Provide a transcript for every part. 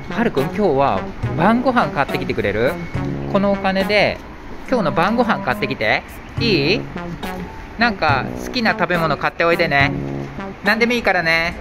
はるくん今日は晩ご飯買ってきてくれる？このお金で今日の晩ご飯買ってきていい？なんか好きな食べ物買っておいでね。何でもいいからね。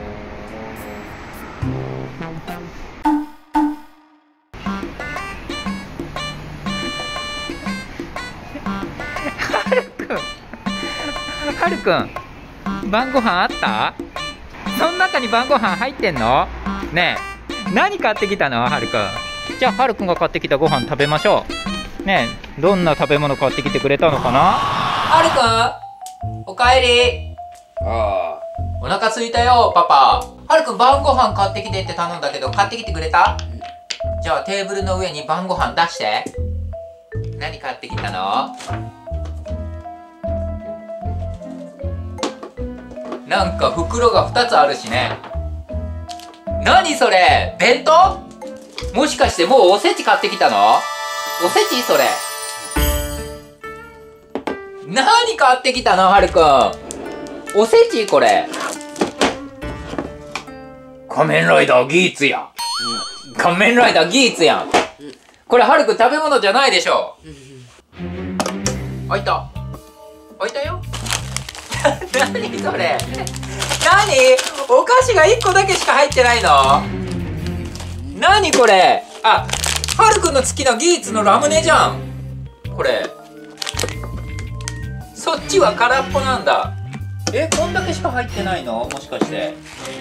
はるくん、はるくん、晩ご飯あった？その中に晩ご飯入ってんの？ねえ、何買ってきたのはるくん。じゃあはるくんが買ってきたご飯食べましょう。ねえ、どんな食べ物買ってきてくれたのかな？はるくん、おかえり。 ああ、 お腹空いたよ、パパ。はるくん晩ご飯買ってきてって頼んだけど買ってきてくれた？じゃあテーブルの上に晩ご飯出して。何買ってきたの？なんか袋が2つあるしね。何それ？弁当？もしかしてもうおせち買ってきたの？おせちそれ。何買ってきたのはるくん？おせちこれ。仮面ライダーギーツや。仮面ライダーギーツやん。これはるくん食べ物じゃないでしょ。開いた。開いたよ。何それ？何？お菓子が1個だけしか入ってないの？何これ？あ、はるくんの好きなギーツのラムネじゃん。これ。そっちは空っぽなんだ。こんだけしか入ってないの？もしかして。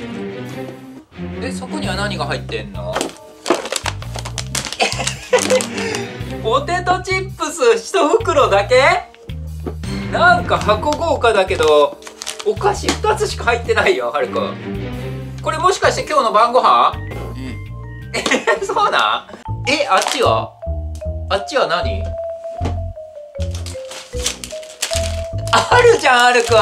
そこには何が入ってんの？ポテトチップス1袋だけ？なんか箱豪華だけどお菓子2つしか入ってないよ、はるくん。これもしかして今日の晩ご飯？そうなん？あっちは？あっちは何？あるじゃん、はるくん。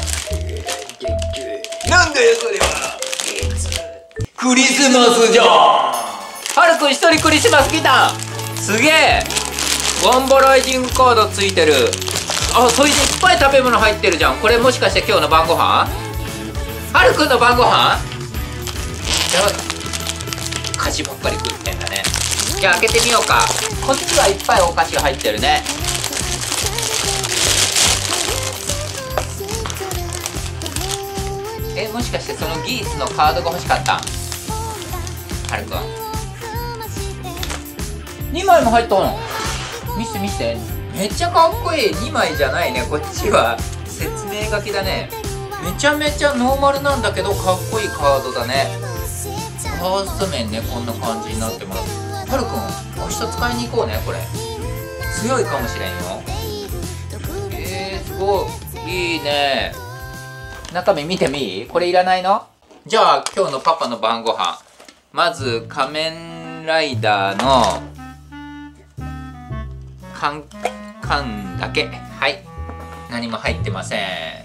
なんだよそれは。クリスマスじゃん。はるくん一人クリスマス来た。すげえ。ワンバライジングカードついてる。あ、それでいっぱい食べ物入ってるじゃん。これもしかして今日の晩ご飯？はるくんの晩ご飯？菓子ばっかり食ってんだね。じゃあ開けてみようか。こっちはいっぱいお菓子が入ってるね。もしかしてそのギースのカードが欲しかったん？はるくん。2枚も入ったの？見せて見せて。めっちゃかっこいい。2枚じゃないね、こっちは説明書きだね。めちゃめちゃノーマルなんだけどかっこいいカードだね。ファースト面ね、こんな感じになってます。はるくん、明日使いに行こうね。これ強いかもしれんよ。すごいいいね。中身見てみ？これいらないの？じゃあ今日のパパの晩ご飯、まず仮面ライダーの缶だけ。はい、何も入ってませんね。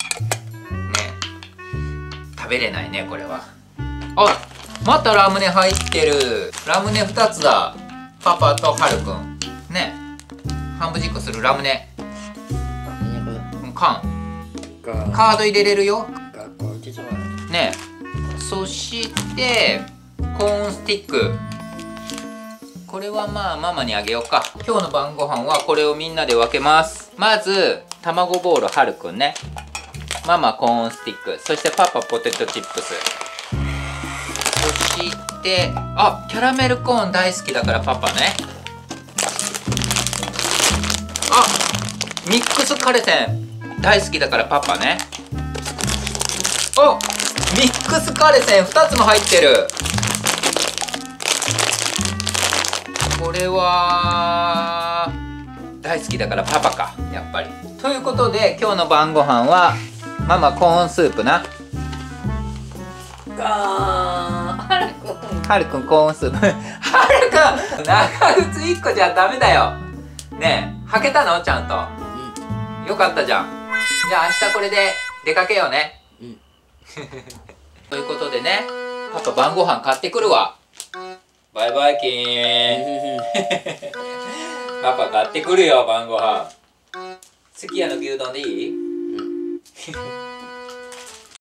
食べれないねこれは。あ、またラムネ入ってる。ラムネ2つだ。パパとはるくんね。半分実行するラムネ缶。カード入れれるよね。そしてコーンスティック。これはまあママにあげようか。今日の晩ご飯はこれをみんなで分けます。まず卵ボールはるくんね。ママコーンスティック。そしてパパポテトチップス。そしてキャラメルコーン大好きだからパパね。ミックスカレセン大好きだからパパね。ミックスカレセン2つも入ってる。これは大好きだからパパか、やっぱり。ということで今日の晩ご飯はママコーンスープな。はるくんコーンスープ。はるくん長靴1個じゃダメだよね。え履けたの？ちゃんと。よかったじゃん。じゃあ明日これで出かけようね。ということでね、パパ晩ご飯買ってくるわ。バイバイキーン。パパ買ってくるよ晩ご飯。すき家の牛丼でいい？